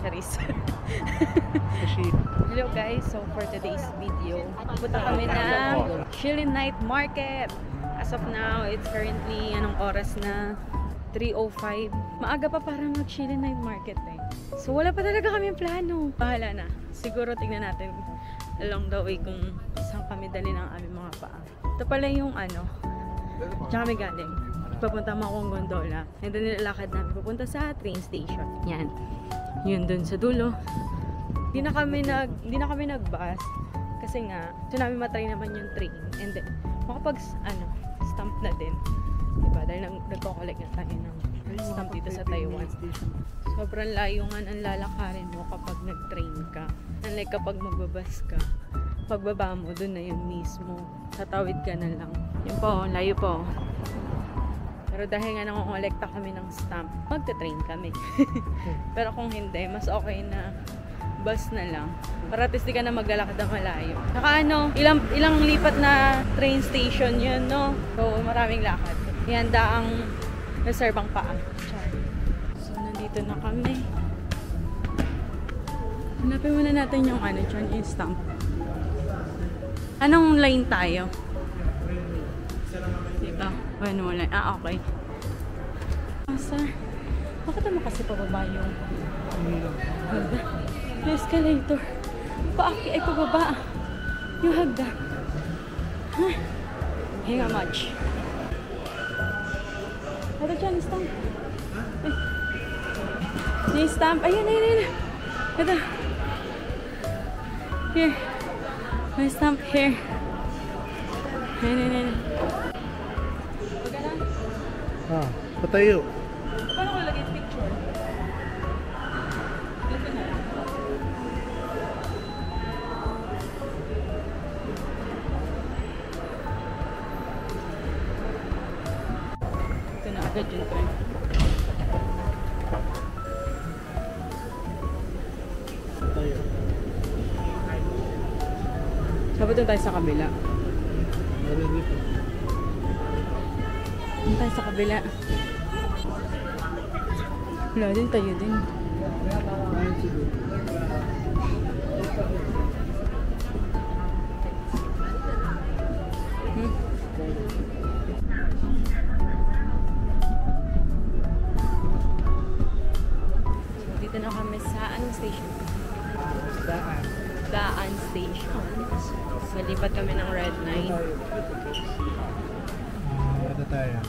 groceries. Hello guys, so for today's video, punta kami ng Shilin Night Market. As of now, it's currently, anong oras na? 3:05. Maaga pa para mag-Shilin Night Market eh. So wala pa talaga kami plano. Bahala na. Siguro tingnan natin along the way kung saan kami dali ng aming mga paa. Ito pala yung ano, diyan kami galing. Papunta mo akong gondola. And then nilalakad namin papunta sa train station. Yan. Yun dun sa dulo. Di na kami nag-bus. Kasi nga, so namin matry naman yung train. And then, makapag, stamp na din. Diba? Dahil nagko-collect na tayo ng stamp dito sa Taiwan. Sobrang layo nga ang lalakarin mo kapag nag-train ka. Unlike kapag magbabas ka. Pagbaba mo, dun na yun mismo. Tatawid ka na lang. Yun po, layo po. Pero dahil nga nangongolekta kami ng stamp, magte-train kami. Pero kung hindi, mas okay na bus na lang. Para at least di ka na maglalakad ng malayo. Saka ilang lipat na train station yun, no? So, maraming lakad. Ihanda ang reservang paa. So, nandito na kami. Hanapin muna natin yung yung stamp. Anong line tayo? Dito. Ano line? Ah, okay. Sir, bakit naman kasi pababa yung yung escalator? Paaki ay pababa yung hagdan. Huh? Hey, how much? Ito dyan, stamp. Ay. Yung stamp. Ayun. Ito. Here. May stamp here. Ayun. Ah, patayo. Paano ko lagay picture? Dito na. Ito na agad yun. Patayo. Sabi doon tayo sa kabila. Doon tayo sa kabila. Wala din, tayo din. Dito na kami sa anong station? Daan Station. So, lipat kami ng Red Line. Ito tayo.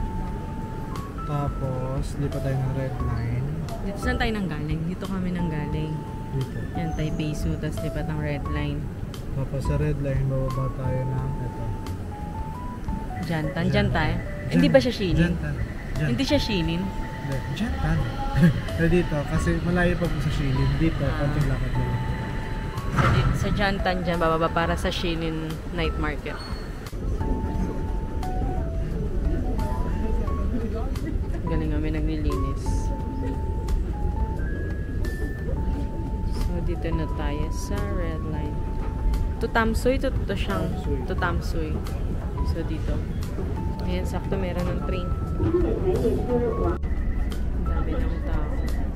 Tapos, lipat tayo ng Red Line. Dito saan tayo nanggaling? Dito kami nanggaling. Dito. Yan, Taipei Zoo. Tapos lipat ng Red Line. Tapos sa Red Line, bababa tayo ng ito. Jantan. Diyan tayo. Hindi ba siya Shilin? Jantan. Hindi siya Shilin? Hindi. Jantan. Pero dito, kasi malayo pa po sa Shilin. Dito, konting lakad na lang. Sa Jantan dyan, bababa para sa Shilin Night Market. Galing kami naglilinis. So, dito na tayo sa Red Line. Tutamsoy, to siyang Tutamsoy. So, dito. Ayan, sakto meron ng train. Dami ng tao.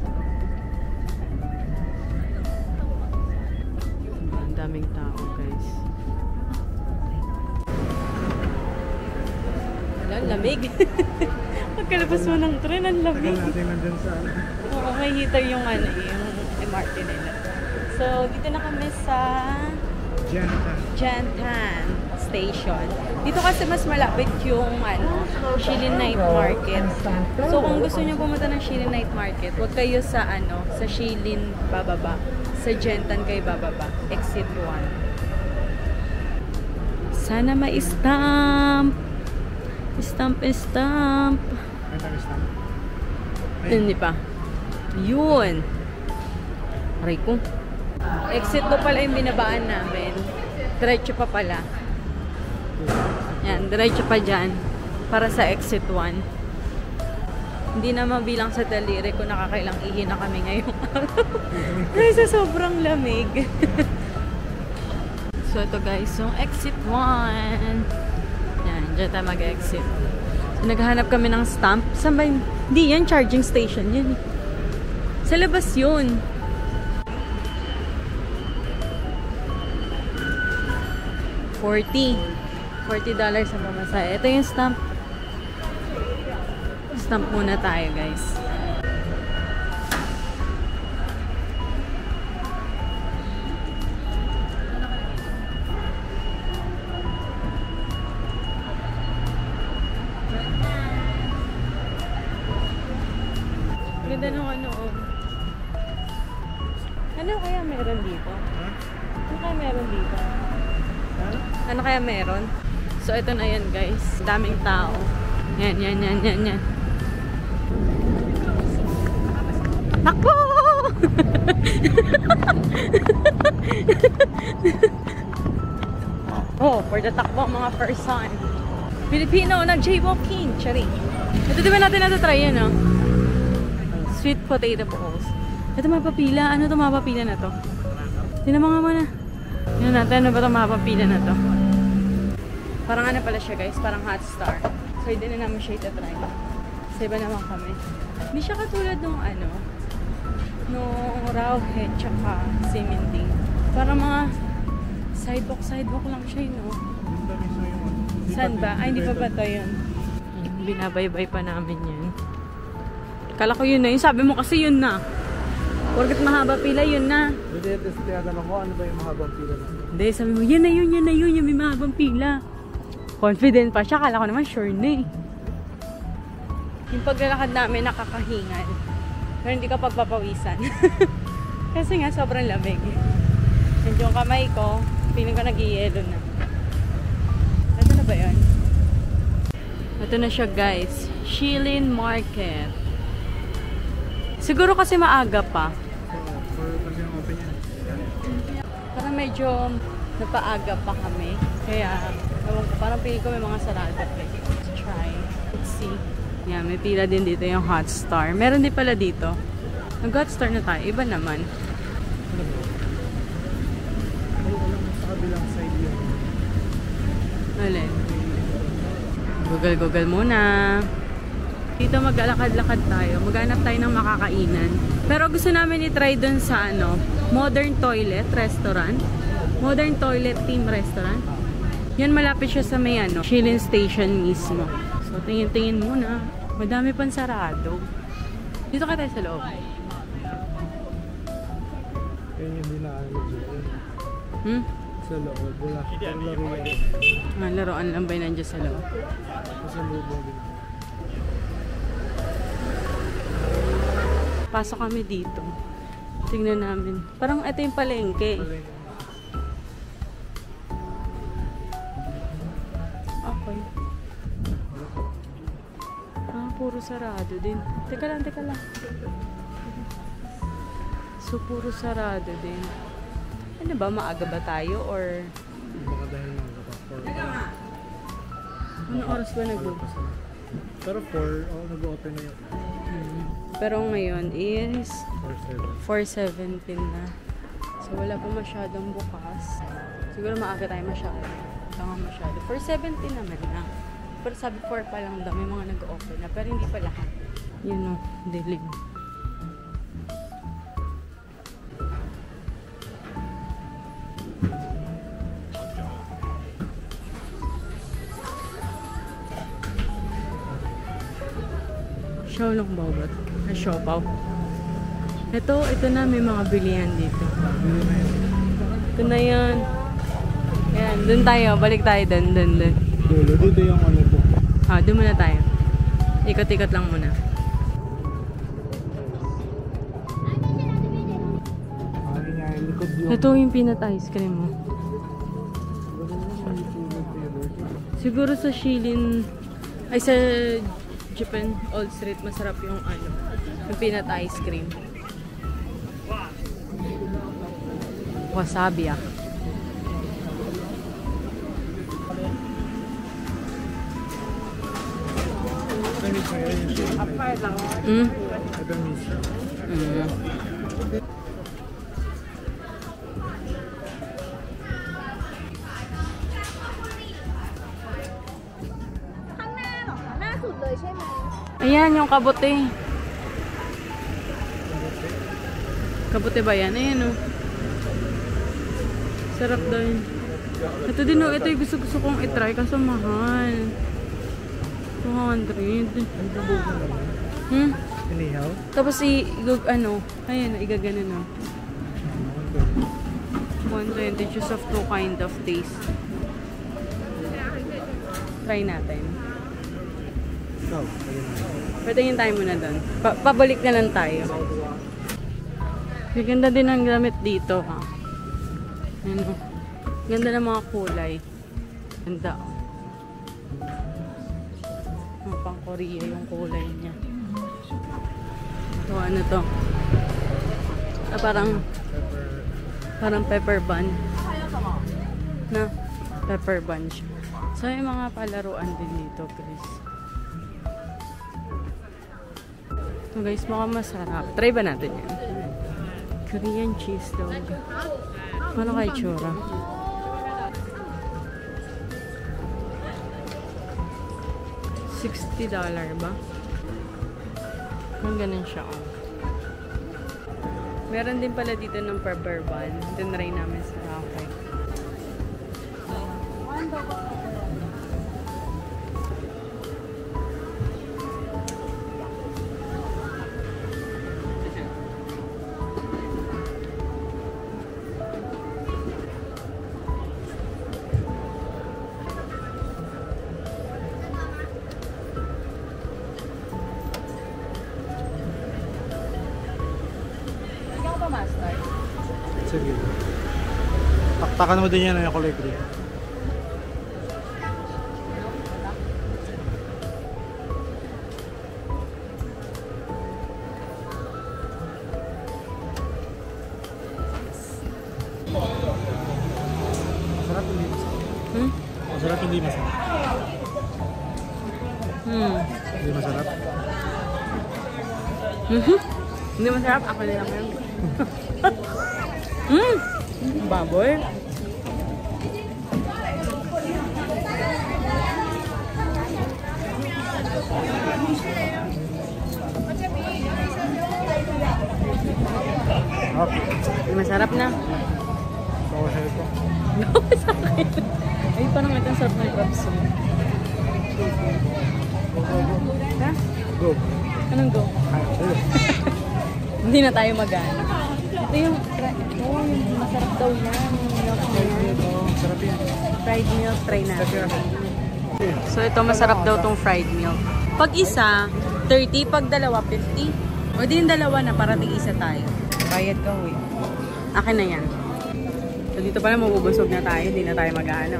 Ang daming tao, guys. Wala, lamig. Pagkalabas mo ng tren, ang lamig. Tagal natin nandun sa Oo, may heater yung yung MRT nila. So, dito na kami sa Jantan Station. Dito kasi mas malapit yung Shilin Night Market. So, kung gusto niyo pumunta ng Shilin Night Market, huwag kayo sa sa Shilin bababa. Sa Jantan kayo bababa. Exit 1. Sana ma-stamp. Stamp. Hindi pa. Yun. Aray ko. Exit 2 pala yung binabaan namin. Diretso pa pala. Yan, diretso pa dyan. Para sa exit 1. Hindi na mabilang sa daliri kung nakakailang ihi na kami ngayong araw. Dahil sa sobrang lamig. So ito guys, yung exit 1. Yan, dyan tayo mag-exit. So, naghahanap kami ng stamp. Saan ba yun? Hindi yan, charging station yun. Sa labas yun. $40 ang pamasahe. Ito yung stamp. Stamp muna tayo, guys. Ganda nung ano, oh. Ano kaya meron dito? Ano kaya meron dito? Ano kaya meron? So, ito na yan, guys. Daming tao. Yan. Takbo! Oh, for the takbo, mga first time. Filipino na jaywalking. Charing. Ito diba natin natatry yan, oh? Sweet potato balls. Ito mapapila. Ano ito mapapila na to? Tinan mo nga muna. Tignan natin. Ano ba ito mapapila na to? Parang ano pala siya, guys. Parang hot star. So, hindi na namin siya itatry. Kasi iba naman kami. Hindi siya katulad nung ano, nung rawhead tsaka cementing. Parang mga sidewalk lang siya, no? Saan ba? Ay, hindi pa ba ito yun? Binabaybay pa namin yun. Kala ko yun na yun. Sabi mo kasi yun na. Porket mahaba pila, yun na. Hindi, tinatanong ko, ano ba yung mahabang pila na? Hindi, sabi mo, yun na yun, yung may mahabang pila. Confident pa siya. Kala ko naman, sure na eh. Yung paglalakad namin, nakakahingan. Pero hindi ka pagpapawisan. Kasi nga, sobrang lamig. And yung kamay ko, feeling ko nag-i-yelo na. Ito na ba yun? Ito na siya, guys. Shilin Market. Siguro kasi maaga pa. Kasi yung open yan. Parang medyo napaaga pa kami. Kaya, parang piling ko may mga sarado. Let's try. Let's see. Yeah, may pila din dito yung hot star. Meron din pala dito. Nag-hot star na tayo. Iba naman. Sa kabilang side yun. Alin? Google muna. Dito maglalakad-lakad tayo. Maghanap tayo ng makakainan. Pero gusto namin i-try dun sa ano, Modern Toilet Restaurant. Modern Toilet Team Restaurant. Yan, malapit siya sa may ano, Shilin Station mismo. So, tingin-tingin muna. Madami pang sarado. Dito ka tayo sa loob. Yan yung dinaanan dyan. Sa loob. Wala. Ang laruan lang ba nandiyan sa loob? Sa loob mo din. Pasok kami dito. Tingnan namin. Parang ito yung palengke. Okay. Ah, puro sarado din. Teka lang. So, puro sarado din. Ano ba? Maaga ba tayo? Or Baka dahil mga kapag. ano oras ba nag-book? Pero 4, nag-open na yun. Pero ngayon is 4-7. 4:17 na. So, wala pa masyadong bukas. Siguro maaga tayo masyado. Wala nga masyado. 4:17 naman na. Pero sabi 4 pa lang daw. May mga nag-open na. Pero hindi pa lahat. Yun o. Dilim. Xiaolong Baobab. Siopaw. Ito na, may mga bilihan dito. Ito na yan. Ayan, dun tayo. Balik tayo dun. Dulo, dito yung ano po. Dun muna tayo. Ikot-ikot lang muna. Ito yung peanut ice cream mo. Siguro sa Shilin, ay sa Japan Old Street, masarap yung ano, yung peanut ice cream. Wasabi ah. Ayan, yung kabote. Kabote ba yan? Ayan o. Sarap daw yun. Ito din oh, ito yung gusto kong itry kaso mahal. 200. Ang bubog na naman. Hmm? Inihaw? Tapos ayan, igagana na. 120, choose of two kind of taste. Try natin. Ikaw. Patingin tayo muna doon. Pabalik na lang tayo. Ganda din ang gamit dito, ha. Ano? Ganda ng mga kulay. Ganda. Pang Korea yung kulay niya. Ito, ano to? Parang pepper bun. Na? Pepper bun siya. So, yung mga palaruan din dito, guys. So, guys, mukhang masarap. Try ba natin yan? Korean cheese dog. Ano kay tsura? $60 ba? Kung ganun siya. Oh. Meron din pala dito ng pepper bun. Tinry namin sa cafe. Mustard. Sige. Taktakan mo din yan yung kulay green. Masarap hindi masarap. Masarap hindi masarap. Hindi masarap. Hindi masarap. Ako na lang yun. Baboy. Masarap na. Bawa sa ito. Sa akin. Ay, parang ito ang sarap ng crabs. Ha? Go. Anong go? Sa'yo. Hindi na tayo mag-ano. Ito yung masarap daw yan. Masarap yan. Fried milk, try natin. So ito masarap daw tong fried milk. Pag isa, 30. Pag dalawa, 50. O di yung dalawa na para tig-isa tayo. Bayad ka, huy. Akin na yan. So dito pala mabubusog na tayo. Hindi na tayo mag-ano.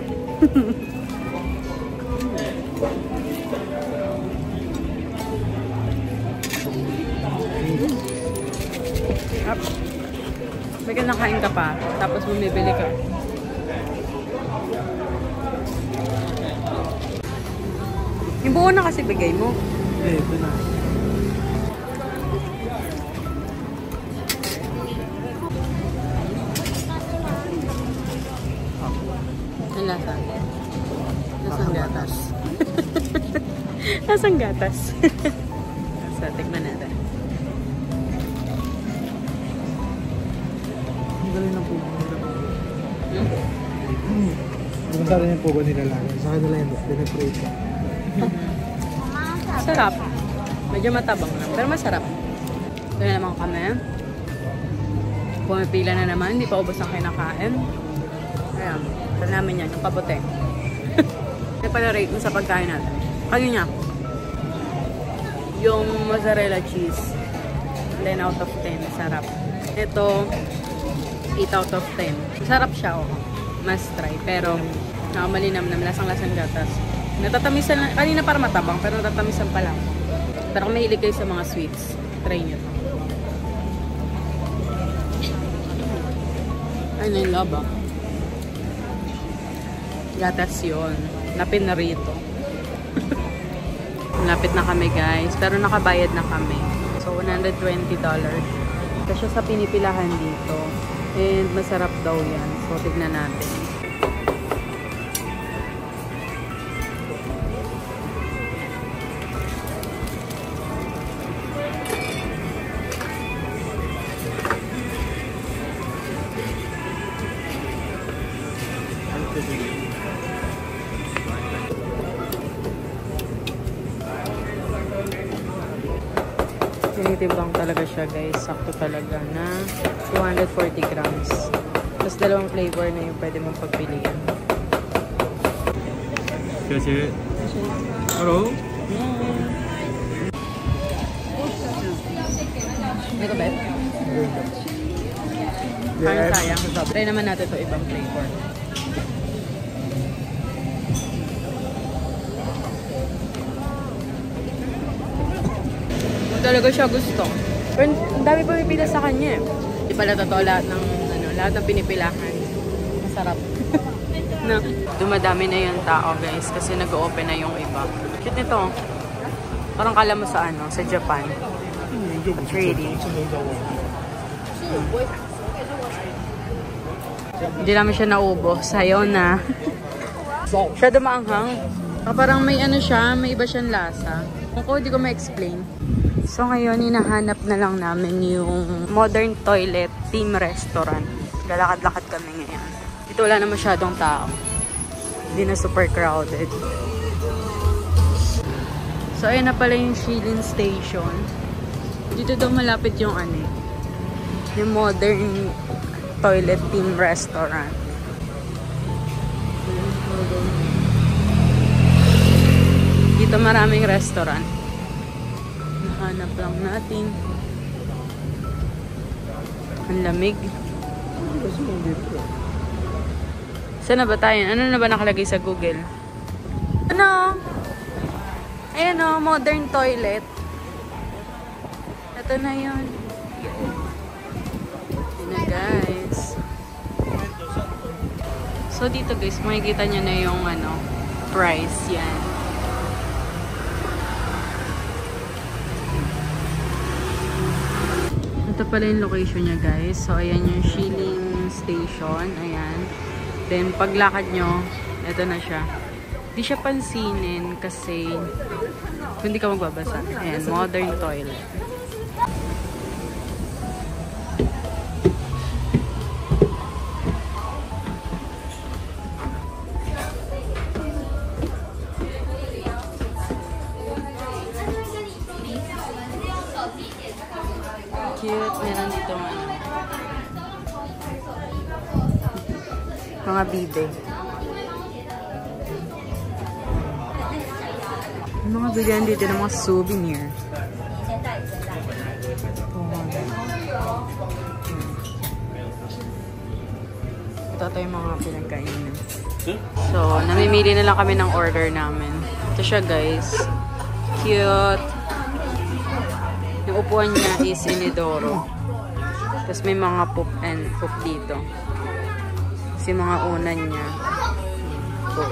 Up. May nakain ka pa, tapos bumibili ka. Yung buo na kasi bigay mo. Ito na. Ang lasa. Lasang gatas. Lasang gatas. So, tikman natin. Ang galing ng pugo nila. Maganda rin yung pugo nila lang. Sa kanila yung dinag-create. Sarap. Medyo matabang lang, pero masarap. Ito na naman kami. Pumipila na naman, hindi pa ubos ang kinakain. Ayan, ito namin yan, yung kabote. Ito pala rate mo sa pagkain natin. Kanina, yung mozzarella cheese, 10 out of 10, sarap. Ito, 8 out of 10. Sarap siya, oh. Must try, pero malinam-nam, lasang-lasang gatas. Natatamisan lang, kanina para matabang, pero natatamisan pa lang. Pero kung mahilig kayo sa mga sweets, try nyo to. Ay, nailaba. Gatas yun. Napin na rito. Lapit na kami, guys. Pero nakabayad na kami. So, $120. Kasi sa pinipilahan dito. And masarap daw yan. So, tignan natin. Tinitimbang talaga siya guys. Sakto talaga na 240 grams. Tapos dalawang flavor na yung pwede mong pagpilian. Kasi, hello? Ito ba? Parang sayang. Try naman natin ito ibang flavor. Talaga siya gusto. Pero ang dami pa pipila sa kanya eh. Di pala totoo lahat ng, lahat ng pinipilahan. Masarap. No. Dumadami na yung tao guys kasi nag-open na yung iba. Cute nito. Parang kala mo sa sa Japan. Trading. Hindi namin siya naubos. Sayo na. Siya dumaanghang. Parang may siya, may iba siyang lasa. Kung hindi ko ma-explain. So ngayon, hinahanap na lang namin yung Modern Toilet Team Restaurant. Lalakad-lakad kami ngayon. Dito wala na masyadong tao. Hindi na super crowded. So ayun na pala yung Shilin Station. Dito daw malapit yung yung Modern Toilet Team Restaurant. Dito maraming restaurant. Hanap lang natin. Ang lamig. Saan na ba tayo? Ano na ba nakalagay sa Google? Ayan o, modern toilet. Ito na yun. Ito na guys. So dito guys, makikita nyo na yung price yan. Ito pala yung location niya guys. So ayan yung Shilin Station. Ayan. Then paglakad nyo, ito na siya. Hindi siya pansinin kasi hindi ka magbabasa. Ayan, modern toilet. Cute. Meron dito mga bibe. Mga bilihan dito ng mga souvenir. Ito yung mga pinagkainan. So, namimili na lang kami ng order namin. Ito siya guys. Cute. Yung upuan niya is inidoro. Tapos may mga poop and poop dito. Kasi mga unan niya. Poop.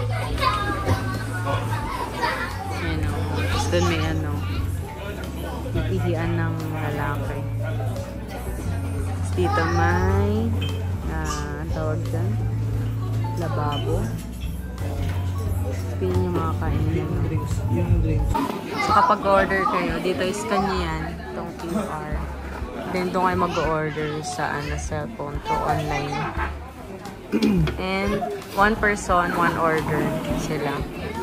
Ayan o. Tapos doon may ihian ng lalaki. Tapos dito may tawag dyan. Lababo. Pin yung mga kainin. Yung drinks. So kapag order kayo, dito scan nyo yan. Itong QR. Then doon kayo mag-order sa cellphone to online. And one person, one order sila.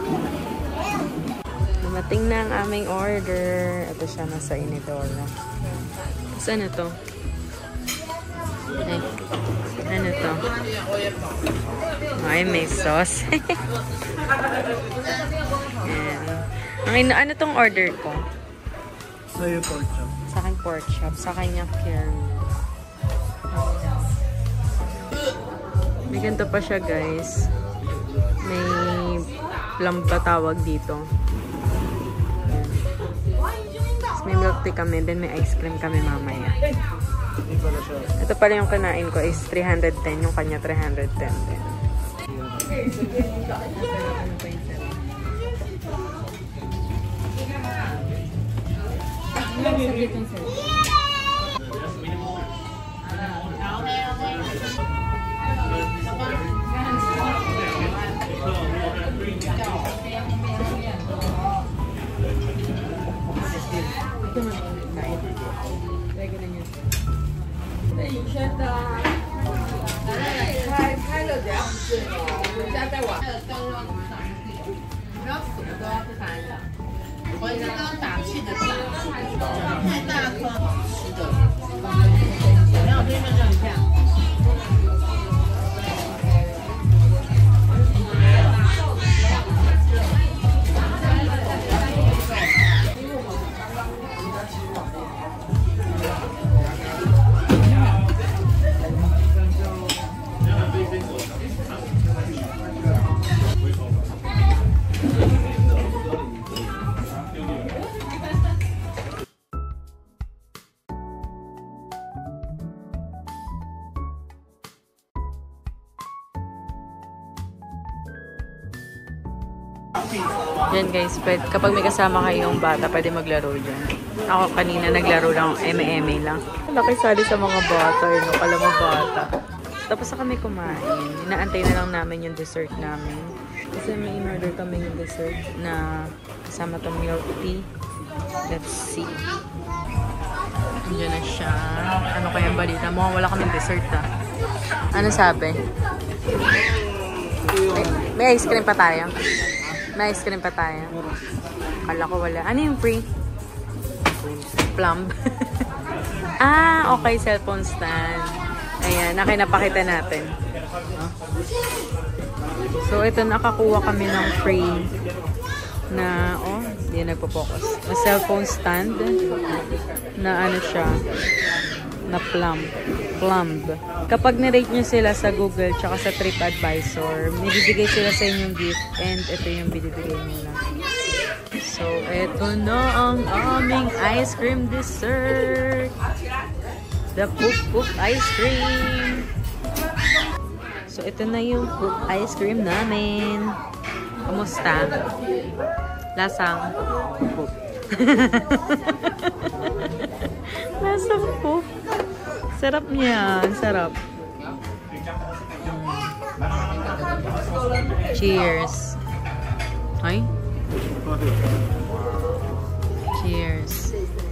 Dumating na ang aming order. Ito siya nasa Inidoro. Saan na to? Ay, ano to? Ay, may sauce. Ayan. Ano tong order ko? Sa'yo pork chop. Sa akin pork chop. Sa kanya curry. May ganito pa siya guys. May plum pa tawag dito. Tapos may milk tea kami. Then may ice cream kami mamaya. Ito pala yung kanain ko is 310. Yung kanya 310 din. Yan guys, kapag may kasama kayong bata, pwede maglaro dyan. Ako kanina naglaro lang, eme-eme lang. Nakisali sa mga bata, no? Kala mo bata. Tapos na kami kumain. Inaantay na lang namin yung dessert namin. Kasi may in-order kami yung dessert na kasama tong milk tea. Let's see. Andiyan na siya. Ano kayang balita? Mukhang wala kaming dessert ha. Ano sabi? May ice cream pa tayo. May ice cream pa tayo. Kala ko wala. Ano yung free? Plum. Ah, okay. Cellphone stand. Ayan. Nakinapakita natin. So, ito nakakuha kami ng free na, oh, hindi nagpo-focus. Na cellphone stand na ano siya, na plum. Kapag nirate nyo sila sa Google tsaka sa TripAdvisor, bibigay sila sa inyong gift and ito yung binibigay nila. So, ito na ang aming ice cream dessert. The Poop ice cream. So, ito na yung Poop ice cream namin. Kamusta? Lasang? Lasang Poop. Sarap niya. Sarap. Cheers. Ay? Cheers.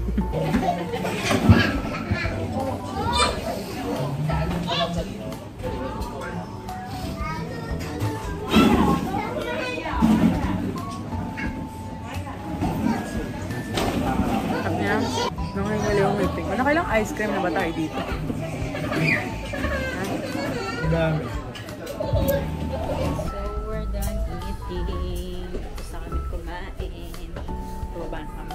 Sarap niya. Nakailang meeting. Nakailang ice cream na ba tayo dito? Dami. So, we're done eating. Tapos na kami kumain. Proban kami.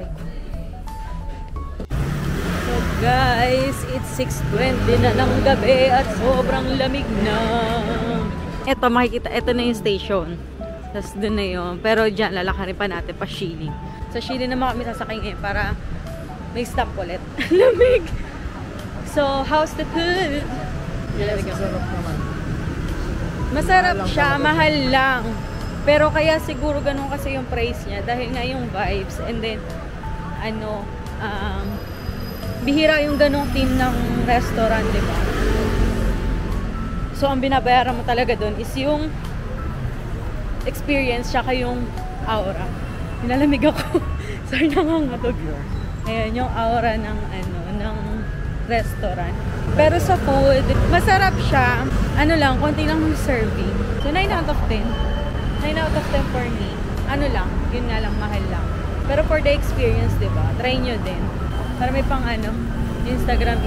So, guys, it's 6:20 na ng gabi at sobrang lamig na. Ito, makikita. Ito na yung station. Tapos doon na yun. Pero dyan, lalakarin pa natin pa Shili. Sa Shili naman kami sasakay ngayon para may stop ulit. Lamig! So, how's the food? Masarap naman. Masarap siya, mahal lang. Pero kaya siguro ganun kasi yung price niya dahil nga yung vibes and then ano, bihira yung ganung team ng restaurant, di ba? So, ang binabayaran mo talaga doon is yung experience tsaka yung aura. Nilalamig ako. Sorry, nangangatog. Ayan, yung aura ng ano, ng restaurant. Pero sa food, masarap siya. Ano lang, konti lang yung serving. So, 9 out of 10. 9 out of 10 for me. Ano lang, yun nga lang, mahal lang. Pero for the experience, diba? Try nyo din. Para may pang ano, Instagram.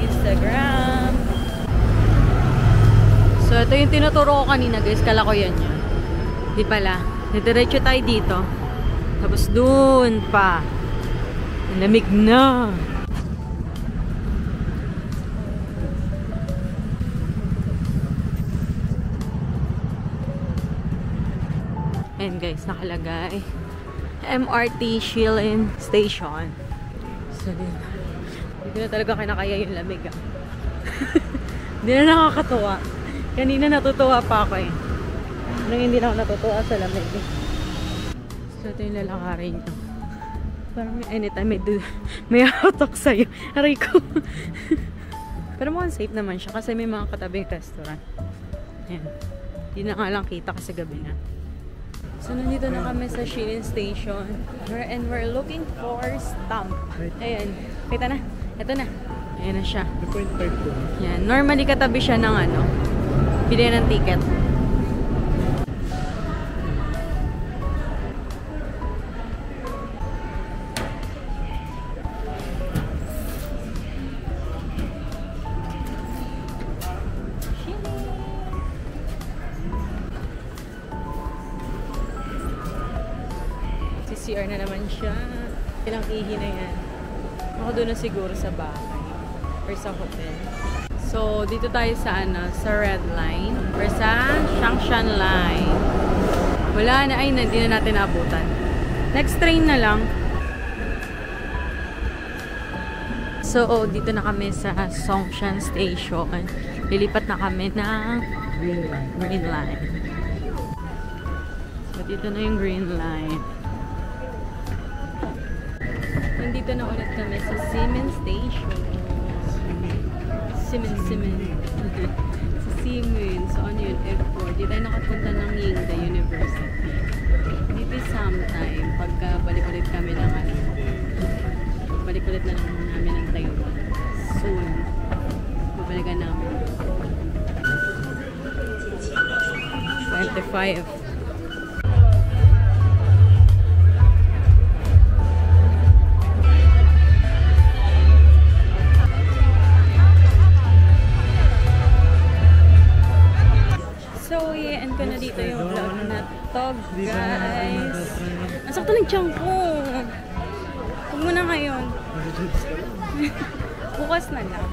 So, ito yung tinuturo ko kanina, guys. Kala ko yan yun. Di pala. Diretso tayo dito. Tapos dun pa. Lamig na. And guys, nakalagay MRT Shilin Station. So din, hindi na talaga kinakaya yung lamig ah. Hindi na nakakatuwa. Kanina natutuwa pa ako eh. Nung hindi na ako natutuwa sa lamig eh. So ito yung lalakarin nyo. Parang anytime may hatok sa'yo. Aray ko. Pero mukhang safe naman siya kasi may mga katabing restaurant. Ayan. Hindi na nga lang kita kasi gabi na. So, nandito na kami sa Shilin Station. And we're looking for stamp. Ayan. Kita na. Ito na. Ayan na siya. 2.5 po. Ayan. Normally, katabi siya ng ano, Bili ng ticket. CR na naman siya. Ilang ihi na yan. Ako doon na siguro sa bahay. Or sa hotel. So, dito tayo sa sa Red Line. Or sa Shangshan Line. Wala na. Ay, hindi na natin naabutan. Next train na lang. So, dito na kami sa Songshan Station. Lilipat na kami ng Green Line. So, dito na yung Green Line. Nandito na ulit kami sa Ximen Station. Ximen. Sa Ximen. So, ano yun? F4. Dito tayo nakapunta ng Yingda University. Maybe sometime, pagka balik ulit kami ng balik ulit na lang namin ng Taiwan. Soon. Babalikan namin. 25. So, i-end ko na dito yung vlog na to, guys. Nasakto ng tiyan ko. Huwag mo na ngayon. Bukas na lang.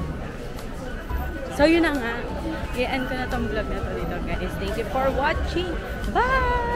So, yun na nga. I-end ko na tong vlog na to dito, guys. Thank you for watching. Bye!